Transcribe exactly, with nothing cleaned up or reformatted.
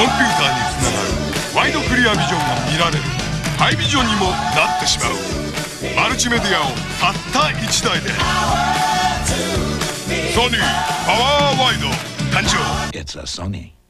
コンピューターにつながるワイドクリアビジョンが見られるハイビジョンにもなってしまう。マルチメディアをたったいちだいで。ソニーパワーワイド誕生。 It's a Sony